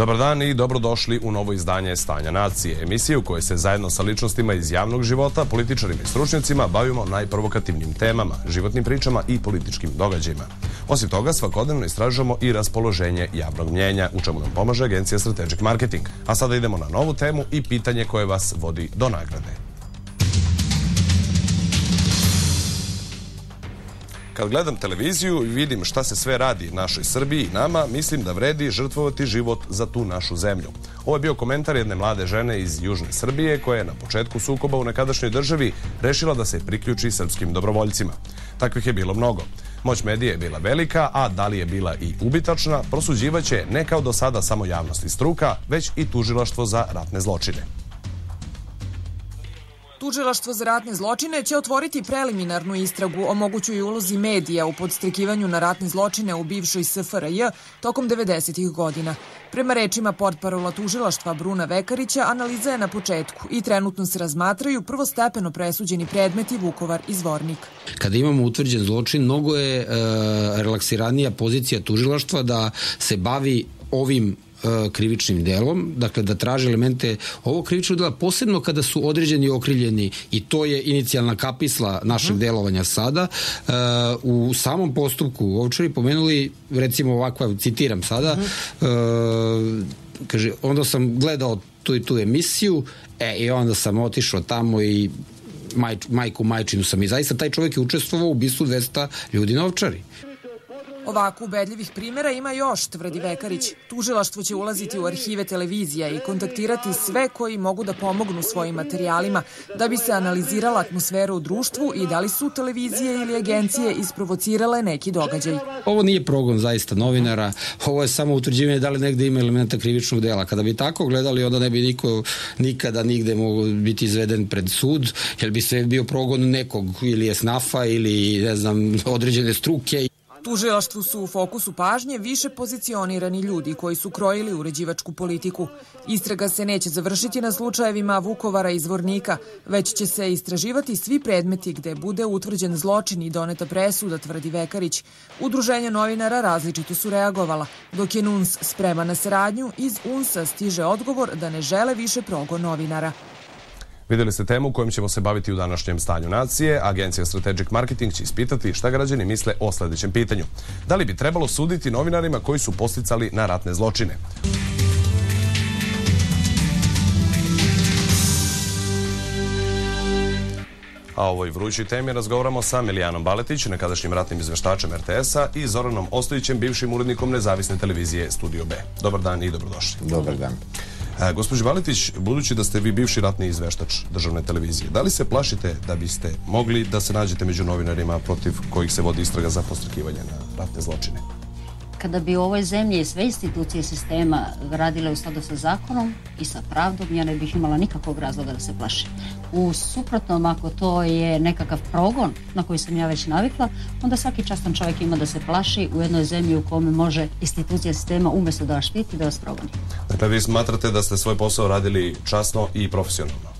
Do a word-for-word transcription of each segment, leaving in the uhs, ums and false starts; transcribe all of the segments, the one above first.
Dobar dan i dobrodošli u novo izdanje Stanja nacije, emisije u kojoj se zajedno sa ličnostima iz javnog života, političarima i stručnjacima bavimo najprovokativnim temama, životnim pričama i političkim događajima. Osim toga, svakodnevno istražujemo i raspoloženje javnog mnjenja, u čemu nam pomaže agencija Strategic Marketing. A sada idemo na novu temu i pitanje koje vas vodi do nagrade. Kad gledam televiziju i vidim šta se sve radi našoj Srbiji i nama, mislim da vredi žrtvovati život za tu našu zemlju. Ovo je bio komentar jedne mlade žene iz Južne Srbije koja je na početku sukoba u nekadašnjoj državi rešila da se priključi srpskim dobrovoljcima. Takvih je bilo mnogo. Moć medija je bila velika, a da li je bila i ubitačna, prosuđivaće ne kao do sada samo javnost i struka, već i tužilaštvo za ratne zločine. Tužilaštvo za ratne zločine će otvoriti preliminarnu istragu o mogućoj ulozi medija u podstrekivanju na ratne zločine u bivšoj S F R J tokom devedesetih godina. Prema rečima portparola tužilaštva Bruna Vekarića, analiza je na početku i trenutno se razmatraju prvostepeno presuđeni predmeti Vukovar i Zvornik. Kada imamo utvrđen zločin, mnogo je e, relaksiranija pozicija tužilaštva da se bavi ovim krivičnim delom, dakle da traže elemente ovog krivičnog dela, posebno kada su određeni okrivljeni, i to je inicijalna kapisla našeg delovanja sada. U samom postupku Ovčari pomenuli, recimo ovakva, citiram sada, kaže, onda sam gledao tu i tu emisiju, e, i onda sam otišao tamo i maj, majku majčinu sam, i zaista taj čovjek je učestvovao u ubistvu dvesta ljudi na Ovčari. Ovako ubedljivih primjera ima još, tvrdi Vekarić. Tužilaštvo će ulaziti u arhive televizija i kontaktirati sve koji mogu da pomognu svojim materijalima da bi se analizirala atmosfera u društvu i da li su televizije ili agencije isprovocirale neki događaj. Ovo nije progon zaista novinara, ovo je samo utvrđivanje da li negde ima elementa krivičnog dela. Kada bi tako gledali, onda ne bi niko nikada nigde mogao biti izveden pred sud, jer bi sve bio progon nekog, ili esnafa ili ne znam, određene struke. Tužilaštvu su u fokusu pažnje više pozicionirani ljudi koji su krojili uređivačku politiku. Istraga se neće završiti na slučajevima Vukovara i Zvornika, već će se istraživati svi predmeti gde bude utvrđen zločin i doneta presuda, tvrdi Vekarić. Udruženja novinara različito su reagovala. Dok je N U N S spreman na saradnju, iz U N S-a stiže odgovor da ne žele više progon novinara. Vidjeli ste temu kojom ćemo se baviti u današnjem Stanju nacije. Agencija Strategic Marketing će ispitati šta građani misle o sljedećem pitanju. Da li bi trebalo suditi novinarima koji su posticali na ratne zločine? A o ovoj vrućoj temi razgovaramo sa Milijanom Baletić, nekadašnjim ratnim izveštačem R T S-a, i Zoranom Ostojićem, bivšim urednikom nezavisne televizije Studio B. Dobar dan i dobrodošli. Dobar dan. Gospođo Baletić, budući da ste vi bivši ratni izveštač državne televizije, da li se plašite da biste mogli da se nađete među novinarima protiv kojih se vodi istraga za podstrekivanje na ratne zločine? Kada bi u ovoj zemlji sve institucije sistema radile u skladu sa zakonom i sa pravdom, ja ne bih imala nikakvog razloga da se plašim. U suprotnom, ako to je nekakav progon na koji sam ja već navikla, onda svaki častan čovjek ima da se plaši u jednoj zemlji u kome može institucija sistema umjesto da vas štiti, da vas progoni. Dakle, vi smatrate da ste svoj posao radili časno i profesionalno?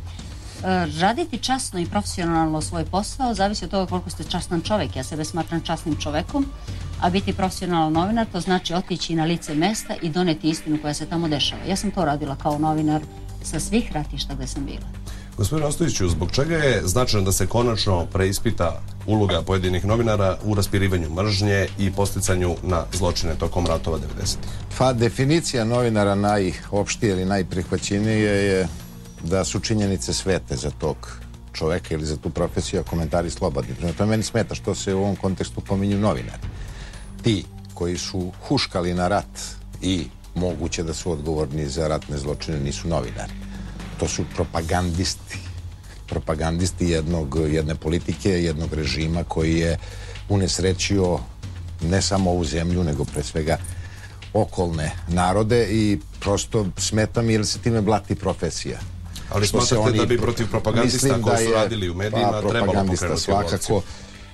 Raditi časno i profesionalno svoj posao zavisi od toga koliko ste častan čovjek. Ja sebe smatram časnim čovekom, a biti profesionalan novinar to znači otići na lice mesta i doneti istinu koja se tamo dešava. Ja sam to radila kao novinar sa svih ratišta gde sam bila. Gospodine Ostojiću, zbog čega je značajno da se konačno preispita uloga pojedinih novinara u raspirivanju mržnje i posticanju na zločine tokom ratova devedesetih? Pa definicija novinara najopštije ili najprihvaćenije je da su činjenice svete za tog čoveka ili za tu profesiju, a komentari slobodni. Prema tome meni smeta što se u ovom kontekstu pominju novinari. Ti koji su huškali na rat i moguće da su odgovorni za ratne zločine nisu novinari. To su propagandisti. Propagandisti jednog, jedne politike, jednog režima koji je unesrećio ne samo ovu zemlju, nego pre svega okolne narode, i prosto smeta mi jer se time blati profesija. Ali smatrate da bi protiv propagandista koji su radili u medijima trebalo pokrenuti svakako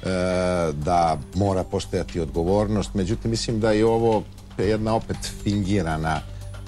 da mora postojati odgovornost. Međutim, mislim da je ovo jedna opet fingirana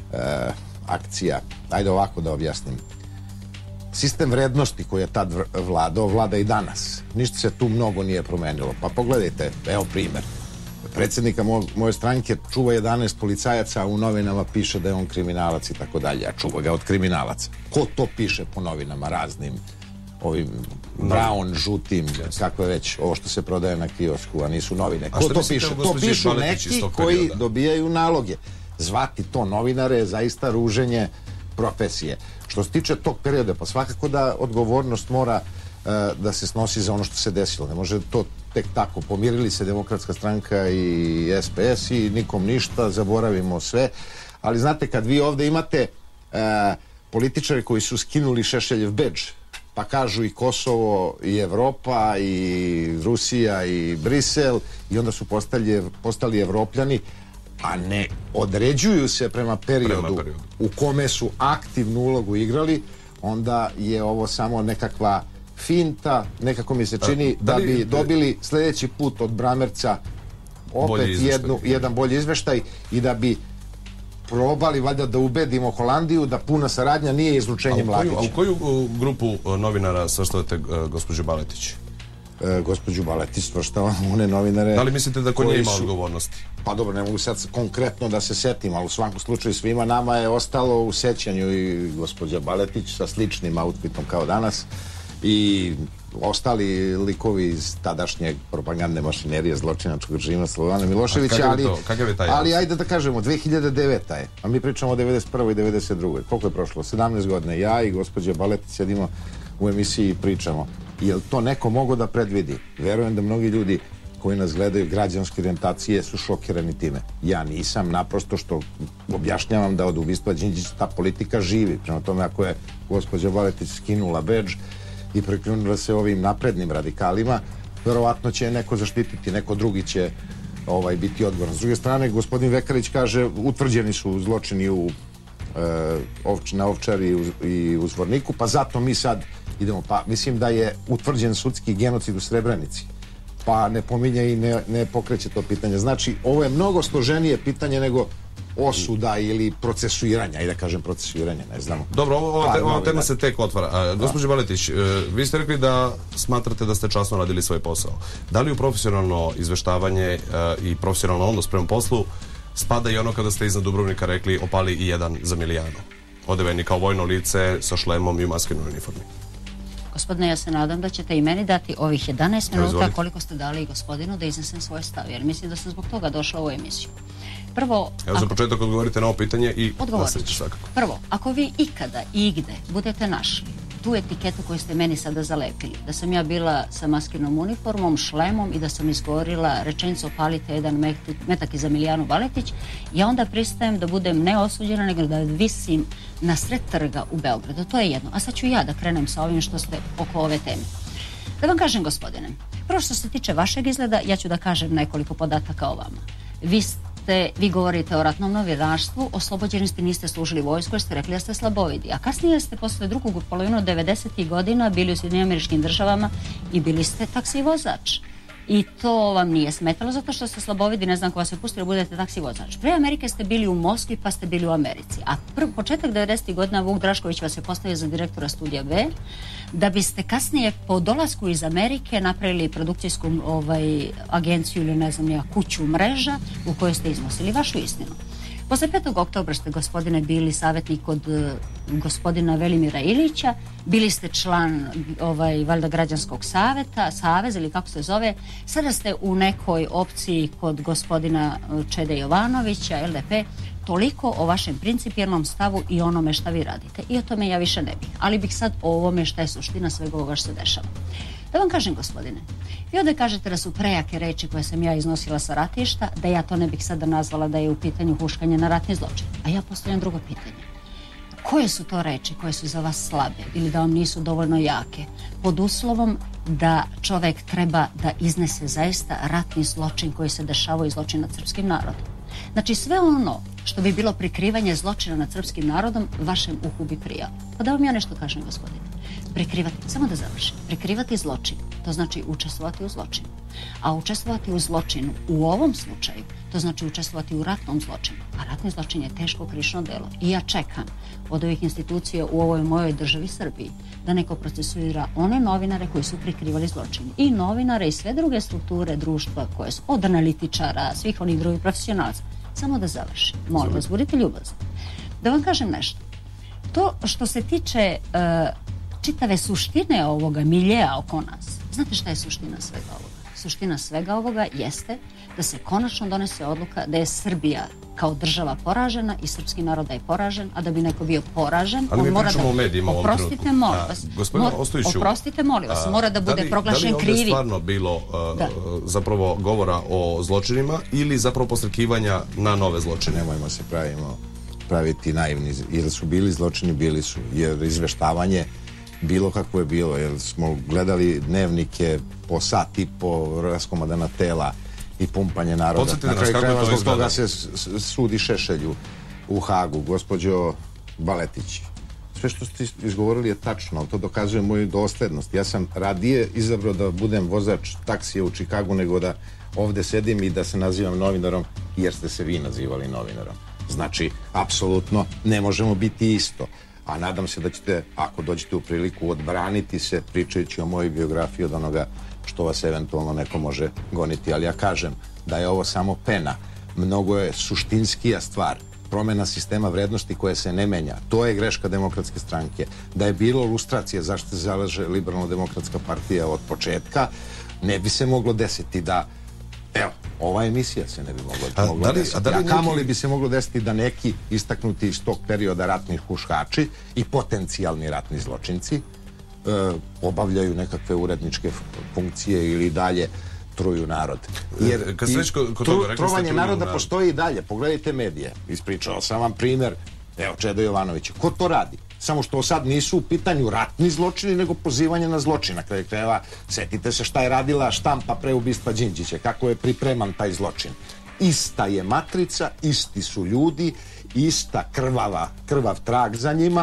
akcija. Ajde ovako da objasnim. Sistem vrednosti koji je tad vladao, vlada i danas. Ništa se tu mnogo nije promenilo. Pa pogledajte, evo primjer. predsjednika moje stranke čuva jedanaest policajaca, a u novinama piše da je on kriminalac i tako dalje, a čuva ga od kriminalaca. Ko to piše po novinama raznim, ovim brown, žutim, kako je već, ovo što se prodaje na kiosku, a nisu novine. Ko to piše? To pišu neki koji dobijaju naloge. Zvati to novinare je zaista ruženje profesije. Što se tiče tog perioda, pa svakako da odgovornost mora da se snosi za ono što se desilo. Ne može to tek tako. Pomirili se Demokratska stranka i S P S i nikom ništa, zaboravimo sve. Ali znate, kad vi ovde imate političari koji su skinuli Šešeljev bedž, pa kažu i Kosovo, i Evropa, i Rusija, i Brisel, i onda su postali, postali Evropljani, a ne određuju se prema periodu, prema periodu u kome su aktivnu ulogu igrali, onda je ovo samo nekakva finta, nekako mi se čini da, da li, bi dobili sljedeći put od Bramerca opet jednu, jedan bolji izveštaj i da bi probali valjda da ubedimo Holandiju da puna saradnja nije izlučenje Mladića. A u koju grupu novinara svrstavate gospođu Baletić? E, gospođu Baletić svrštava one novinare... Da li mislite da ko nije ima odgovornosti? Pa dobro, ne mogu sad konkretno da se setim, ali u svakom slučaju svima nama je ostalo u sećanju i gospođa Baletić sa sličnim outfitom kao danas i ostali likovi iz tadašnje propagandne mašinerije zločinačkog režima Slobodana Miloševića, ali, ali ajde da kažemo, dve hiljade deveta je, a mi pričamo o devedeset prvoj i devedeset drugoj Koliko je prošlo? sedamnaest godine. Ja i gospođa Baletić sedimo u emisiji i pričamo. Je li to neko mogo da predvidi? Verujem da mnogi ljudi koji nas gledaju građanske orijentacije su šokirani time. Ja nisam, naprosto što objašnjavam da od ubistva Đinđića ta politika živi. Prema tome, ako je gospođa Baletić skinula bedž i prekljunila se ovim naprednim radikalima, verovatno će neko zaštititi, neko drugi će ovaj, biti odgovoran. S druge strane, gospodin Vekarić kaže, utvrđeni su zločini u, e, ovč, na Ovčari i u, i u Zvorniku, pa zato mi sad idemo. Pa mislim da je utvrđen sudski genocid u Srebrenici, pa ne pominje i ne, ne pokreće to pitanje. Znači, ovo je mnogo složenije pitanje nego osuda ili procesuiranja, i da kažem procesuiranja, ne znamo. Dobro, ova, te, ova tema se tek otvara. Gospođo Baletić, vi ste rekli da smatrate da ste časno radili svoj posao. Da li u profesionalno izveštavanje i profesionalno odnos prema poslu spada i ono kada ste iznad Dubrovnika rekli opali i jedan za Milijano, odeveni kao vojno lice sa šlemom i u maskenoj uniformi? Gospodine, ja se nadam da ćete i meni dati ovih jedanaest minuta koliko ste dali i gospodinu da iznesem svoje stav, jer mislim da sam zbog toga došla u ovu emisiju. Prvo... Evo za početak odgovorite na ovo pitanje i nastavite svakako. Prvo, ako vi ikada i igde budete našli tu etiketu koju ste meni sada zalepili, da sam ja bila sa maskinom uniformom, šlemom i da sam izgovorila rečenicu opalite jedan metak iza Milijanu Baletić, ja onda pristajem da budem ne osuđena, nego da visim na sred trga u Beogradu. To je jedno. A sad ću ja da krenem sa ovim što ste oko ove teme. Da vam kažem, gospodine, prvo što se tiče vašeg izgleda, ja ću da kažem nekoliko podataka o vama. Vi ste, vi govorite o ratnom novinarstvu, oslobođeni ste, niste služili vojsku jer ste rekli da ste slabovidi. A kasnije ste posle drugog polovinu devedesetih godina bili u Sjedinjenim Američkim Državama i bili ste taksi vozač. I to vam nije smetalo zato što ste slabovidi, ne znam ko vas je pustili, budete taksi vozač. Pre Amerike ste bili u Moskvi pa ste bili u Americi. A prv, početak devedesetih godina Vuk Drašković vas je postavio za direktora Studija B, da biste kasnije po dolasku iz Amerike napravili produkcijsku ovaj, agenciju ili ne znam nija kuću mreža u kojoj ste iznosili vašu istinu. Posle petog oktobra ste, gospodine, bili savjetnik kod uh, gospodina Velimira Ilića, bili ste član ovaj, valjda građanskog saveta, saveza ili kako se zove, sada ste u nekoj opciji kod gospodina Čede Jovanovića, L D P, toliko o vašem principijelnom stavu i onome šta vi radite. I o tome ja više ne bih, ali bih sad o ovome šta je suština svega ovoga što se dešava. Da vam kažem, gospodine, vi ovdje kažete da su prejake reči koje sam ja iznosila sa ratišta, da ja to ne bih sada nazvala da je u pitanju huškanje na ratni zločin. A ja postavljam drugo pitanje. Koje su to reči koje su za vas slabe ili da vam nisu dovoljno jake, pod uslovom da čovek treba da iznese zaista ratni zločin koji se dešavao i zločin nad srpskim narodom? Znači sve ono što bi bilo prikrivanje zločina nad srpskim narodom, vašem uhu bi prijalo. Pa da vam ja nešto kažem, gospodine. Prikrivati, samo da završim, prikrivati zločin, to znači učestvovati u zločinu. A učestvovati u zločinu u ovom slučaju, to znači učestvovati u ratnom zločinu. A ratni zločin je teško krivično delo. I ja čekam od ovih institucija u ovoj mojoj državi Srbiji da neko procesuira one novinare koji su prikrivali zločin. I novinare i sve druge strukture društva koje su od analitičara, svih onih drugih profesionalaca. Samo da završim. Molim vas, budite ljubazni. Da vam kažem nešto. To što se tiče uh, čitave suštine ovoga miljeja oko nas. Znate šta je suština svega ovoga? Suština svega ovoga jeste da se konačno donese odluka da je Srbija kao država poražena i srpski narod da je poražen, a da bi neko bio poražen, ali on mi mora da... u medijima Oprostite, molim vas. Gospodine Ostojiću, oprostite, molim vas, mora da bude proglašen krivi. Da li je ovdje stvarno bilo uh, zapravo govora o zločinima ili zapravo postrkivanja na nove zločine? Nemojmo se pravimo, praviti naivni, jer su bili zločini, bili su, jer izveštavanje bilo kako je bilo, jer smo gledali dnevnike po sat i po raskomadana tela i pumpanje naroda. Podsjetite na kraju krajeva zbog izgleda. toga se sudi Šešelju u Hagu, gospođo Baletić. Sve što ste izgovorili je tačno, to dokazuje moju doslednost. Ja sam radije izabrao da budem vozač taksija u Čikagu nego da ovde sedim i da se nazivam novinarom, jer ste se vi nazivali novinarom. Znači, apsolutno ne možemo biti isto. A nadam se da ćete, ako dođete u priliku, odbraniti se pričajući o mojoj biografiji od onoga što vas eventualno neko može goniti. Ali ja kažem da je ovo samo pena. Mnogo je suštinskija stvar. Promjena sistema vrednosti koja se ne menja. To je greška Demokratske stranke. Da je bilo lustracije zašto se zalaže Liberalno-demokratska partija od početka, ne bi se moglo desiti da, evo, ova emisija se ne bi mogla, a, mogla da li, desiti. A, da li a kamoli neki... bi se moglo desiti da neki istaknuti iz tog perioda ratni huškači i potencijalni ratni zločinci e, obavljaju nekakve uredničke funkcije ili dalje truju narod. Jer Kad već kod toga, tru, rekli trovanje naroda narod. postoji i dalje. Pogledajte medije. Ispričao sam vam primjer, evo, Čeda Jovanovića. Ko to radi? Samo što sad nisu u pitanju ratni zločini, nego pozivanje na zločin. Na kraju krajeva, setite se šta je radila štampa pre ubistva Đinđića, kako je pripreman taj zločin. Ista je matrica, isti su ljudi, ista krvava, krvav trag za njima,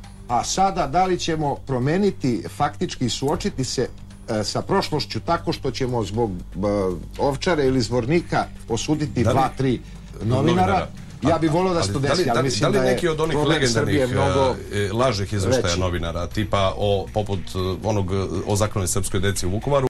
a sada da li ćemo promeniti, faktički suočiti se e, sa prošlošću tako što ćemo zbog e, Ovčare ili Zvornika osuditi da li, dva, tri novinara, novinara. Ja bih volio da se to desi, ali, ali mislim da li da je neki od onih legendarnih mnogo lažnih izveštaja novinara, tipa o, poput onog o zaklonoj srpskoj deci u Vukovaru,